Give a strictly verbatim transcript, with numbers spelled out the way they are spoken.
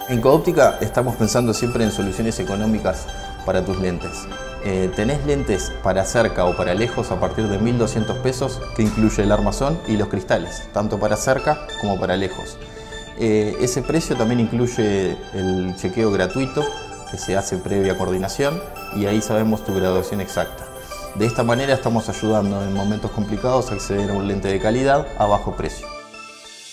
En Coóptica estamos pensando siempre en soluciones económicas para tus lentes. Eh, tenés lentes para cerca o para lejos a partir de mil doscientos pesos, que incluye el armazón y los cristales, tanto para cerca como para lejos. Eh, ese precio también incluye el chequeo gratuito que se hace previa coordinación y ahí sabemos tu graduación exacta. De esta manera estamos ayudando en momentos complicados a acceder a un lente de calidad a bajo precio.